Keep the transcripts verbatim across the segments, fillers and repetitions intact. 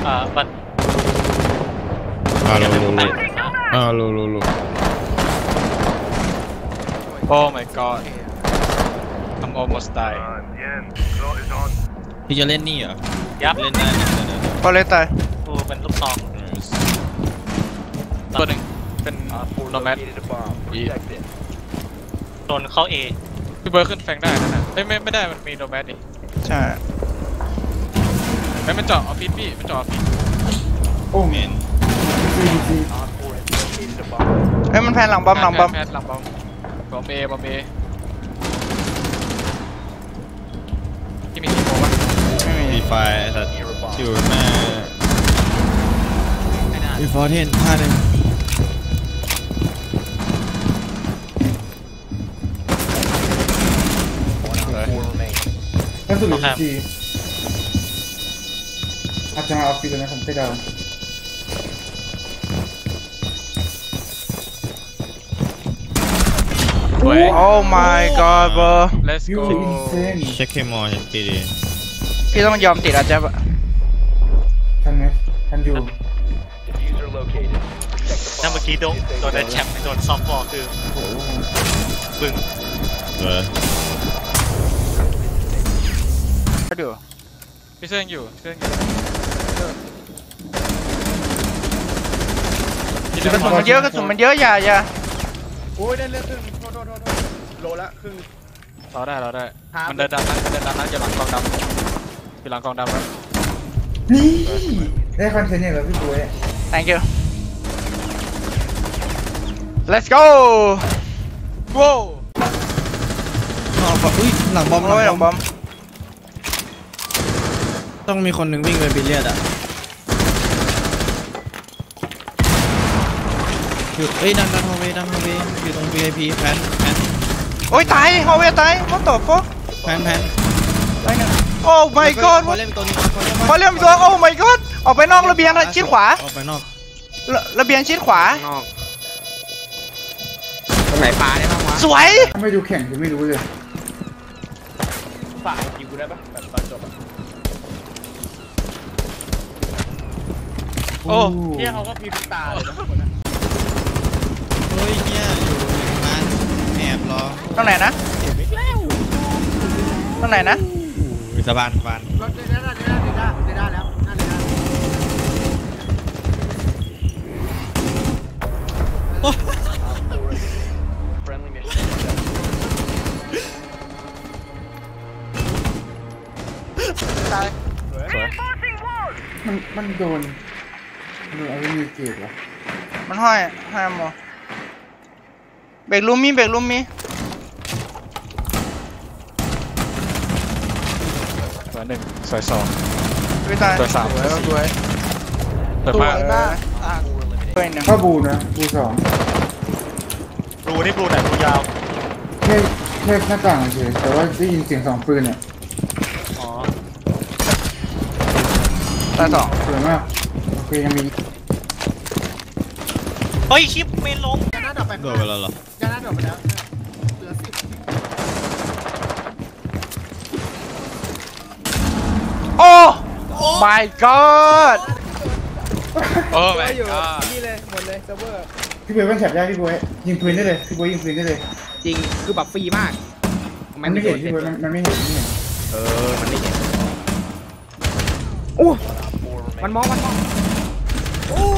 อ่าบัตอ่าโลโลโลอ่าโลโลโลโอ้ my god I'm almost die พี่จะเล่นนี่เหรอยับเล่นได้พอเลยตายกูเป็นลูกซองตัวหนึ่งเป็นโนแมดโดนเข้า A พี่เบิร์ดขึ้นแฟงได้นะนะไม่ไม่ไม่ได้มันมีโนแมดนี่ใช่ไม่มันเจาะออฟฟิศพี่มันเจาะออฟฟิศโอ้เมนเอ้ยมันแพนหลังบอมหลังบอมแพนหลังบอมบอมเอบอมเอที่มีทีโฟป่ะมีไฟสัตว์อยู่หน้ามีฟอร์เทนท่าหนึ่งล่าสุดเลยจีอาจจะมาเอาฟิลนะผมไปดาวโอ้ my god bro let's go เช็คเคมอลเช็คดีพี่ต้องยอมติดอาจจะทันไหมทันอยู่ถ้าเมื่อกี้โดนโดนแชมป์โดนซอฟต์บอลคือบึ้งเออก็ดูพี่เสื้อยังอยู่เสื้อยังอยู่กระสุนมันเยอะกระสุนมันเยอะอย่าอย่าโอ้ยได้เลือดครึ่งโทษโทษโทษโลละครึ่งเราได้เราได้มันเดินดำนะมันเดินดำนะจะหลังกองดำจะหลังกองดำแล้วนี่ได้คอนเทนต์เนี่ยเหรอพี่ปุ้ย thank you let's go ว้าวอุ้ยหลังบอมหลังบอมต้องมีคนหนึ่งวิ่งไปบิลเลียดอ่ะอยู่เอ้ยดันดันฮอลเวย์ดันฮอลเวย์อยู่ตรง วี ไอ พี แพนแพนโอ้ยตายฮอลเวย์ตายเขาตบฟะแพนแพนไปหนึ่งโอ้ my god พอเล่นตัวนี้พอเล่นตัวโอ้ my god ออกไปนอกระเบียงชิดขวาออกไปนอกระเบียงชิดขวาตรงไหนปลาได้บ้างวะสวยไม่ดูแข่งคือไม่รู้เลยฝ่ายคิวได้ปะแบบตอนจบโอ้เฮียเขาก็พิมพ์ตาเลยนะคนนั้นเฮ้ยเฮียอยู่ร้านแอบรอตรงไหนนะตรงไหนนะสะพานสะพานรถเดด้าเดด้าเดด้าเดด้าแล้วน่าเดด้าตายมันมันโดนโดนอะไรมีเกตวะมันห้อยห้อยมอเบรกลูมมีเบรกลูมมีตัวหนึ่งสวยสองตัวสามตัวสวยตัวมากตัวหนึ่งถ้าบูนะบูสองรูนี่รูไหนรูยาวแค่แค่หน้าต่างเฉยแต่ว่าได้ยินเสียงสองปืนเนี่ยอ๋อตาสองสวยมากโอเคยังมีเฮ้ยชิปเมนลงยันหน้าดอกไปโดนไปแล้วเหรอยันหน้าดอกไปแล้วเหลือสิบโอ้ my god โอ้ my god นี่เลยหมดเลยเซิร์ฟเวอร์พี่บวยมันแฉบได้พี่บวยยิงปืนได้เลยพี่บวยยิงปืนได้เลยจริงคือแบบฟรีมากมันไม่เห็นพี่บวยมันไม่เห็นไม่เห็นเออมันไม่เห็นโอ้มันมองมันมองโอ้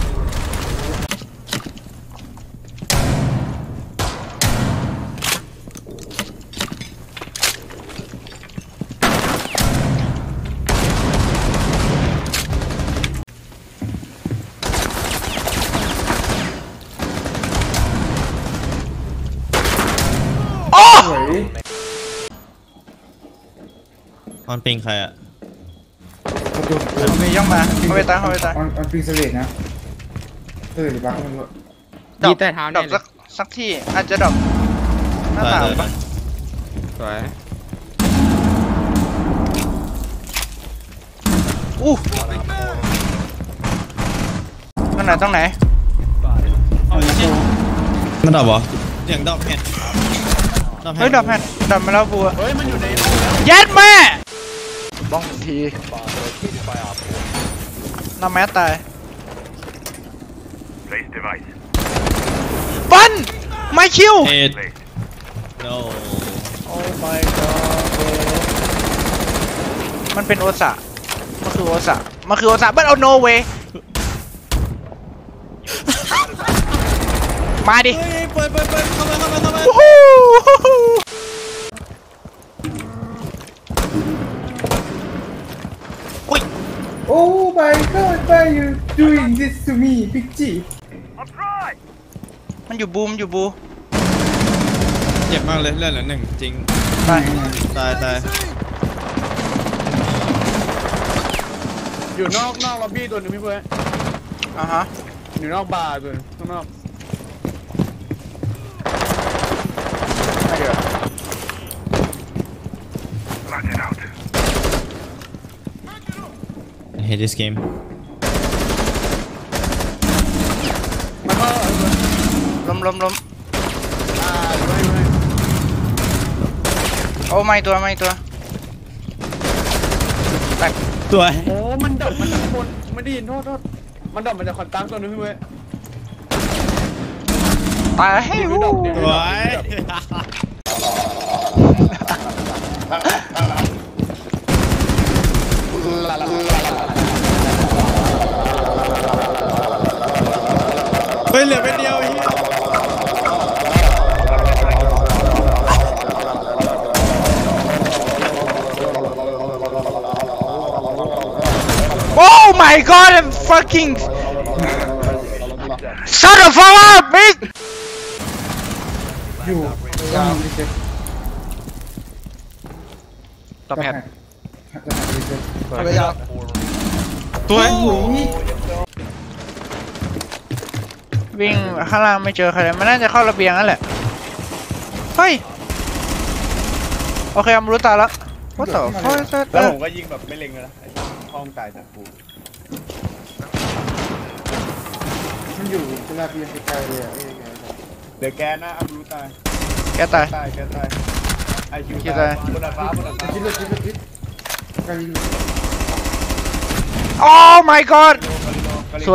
ออนปิงใครอ่ะเขาไปย่องมาเขาไปตายเขาไปตายออนปิงเสลดนะเออหรือบ้าไม่รู้ดอกดอกสักสักที่อาจจะดอกหน้าต่างปะสวยอู้ตรงไหนตรงไหนมันดอกเหรอเสียงดอกแผ่นเฮ้ยดอกแผ่นดอกมาแล้วบัวเฮ้ยมันอยู่ในยัดแม่บ้องทีน้ำแมสตายปันไม่คิวเอ็ด no โอ้ my god มันเป็นโอซะมันคือโอซะมันคือโอซะ but oh no way มาดิเฮ้ยเปิดเปิดเปิดเข้ามาเข้ามาเข้ามาวู้ฮู้ Oh my god, why are you doing this to me, Big G? มันอยู่บูมอยู่บูเจ็บมากเลยเลือดเหลือหนึ่งจริงตายตายตายอยู่นอกนอกล็อบบี้ตัวหนึงพี่เพื่อนอ่ะฮะอยู่นอกบาร์ตัวหนึงข้างนอกไม่เดี๋ยว I hate this game มันก็ล้มล้มล้มอ่าไม่ไม่โอ้ไม่ตัวไม่ตัวแตกตัวโอ้มันดับมันจากคนไม่ได้ยินโทษโทษมันดับมันจากคอนตังตัวหนึงพี่เพื่อนตายให้วู้ตัวเฮ้ยเหลือไปเดียวเฮียโอ้ my god I'm fucking shut the fuck up Mick You, one reset. top head Reset. ระยะตัววิ่งข้างล่างไม่เจอใครเลยมันน่าจะเข้าระเบียงนั่นแหละเฮ้ยโอเคอมรู้ตายแล้ว what the fuck is that แล้วผมก็ยิงแบบไม่เล็งเลยนะไอ้ห้องตายจากกูมันอยู่ตลาดเบียร์ไกลๆเลยอ่ะเอ้ยไงเดี๋ยวแกนะอัมรู้ตายแกตายตายแกตายไอคิวคิวตาตาย ยบนดาดฟ้าบนดาดฟ้าคิดเลยคิดเลยคิดไกลอยู่ oh my god กาลิโนสวย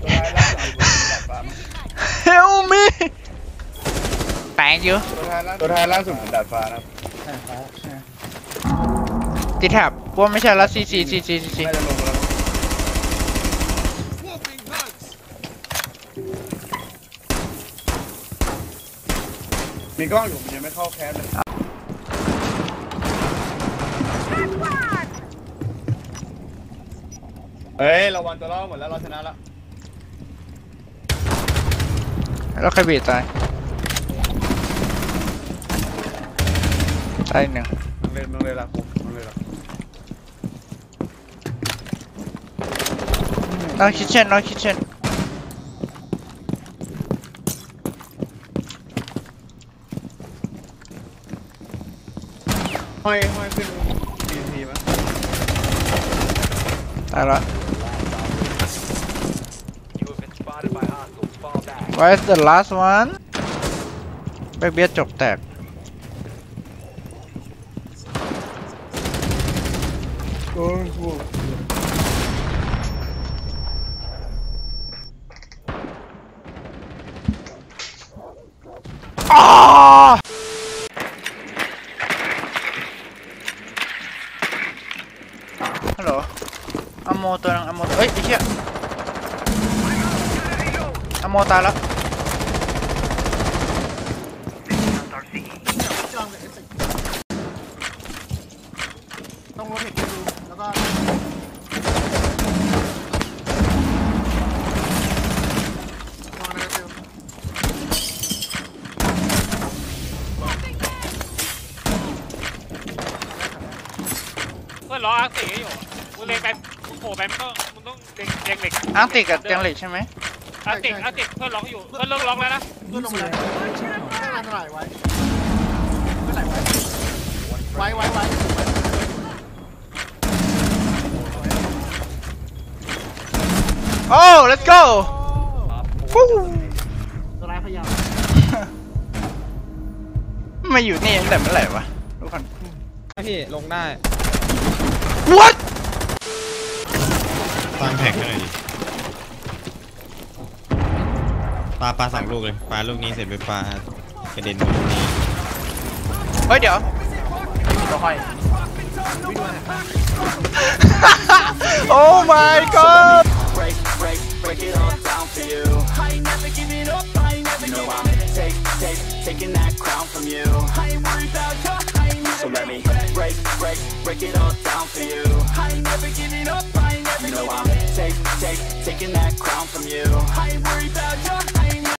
help me thank you ตัวท้ายล่าสุดบนดาดฟ้านะใช่ฟ้าใช่ติดแถบว่าไม่ใช่ละซีซีซีซีซีน่าจะลงแล้วมีกล้องอยู่มันยังไม่เข้าแคสเลยเฮ้ยเราวันตัวรอดหมดแล้วเราชนะแล้วแล้วใครบีบตายตายหนึ่งมึงเล่นมึงเลยละกูมึงเลยละน้องคิทเช่นน้องคิทเช่นห้อยห้อยขึ้นทีทีมั้ยตายละ Why is the last one แบกเบียดจบแตกโอ้โหอ้าฮัลโหลอะโมตัวนึงอะโมเอ้ยไอ้เหี้ยอะโมตายแล้วต้องรถเห็นดูแล้วก็เพื่อนล้ออาร์ติอยู่มึงเล็งไปมึงโผล่ไปมันก็มึงต้องเล็งเล็งเหล็กอาร์ติกกับเตียงเหล็กใช่ไหมอาร์ติกอาร์ติกเพื่อนล็อกอยู่เพื่อนเลิกล็อกแล้วนะเพื่อนลงมาเลยไว้ไว้ไว้โอ้ let's go ฟู้ตัวร้ายพยายามมาอยู่นี่ตั้งแต่เมื่อไหร่วะทุกคนพี่ลงได้ what ฟังแท็กหน่อยดิปลาปลาสองลูกเลยปลาลูกนี้เสร็จไปปลากระเด็นลูกนี้เฮ้ยเดี๋ยวตัวค่อยโอ้ my god break, break, break it all down for you. I ain't never giving up, I ain't never you know I'm take, take, taking that crown from you. I ain't worried about you, I ain't never so let me break, break, break it all down for you. I ain't never giving up, I ain't never you know I'm take, take, taking that crown from you. I ain't worried about you.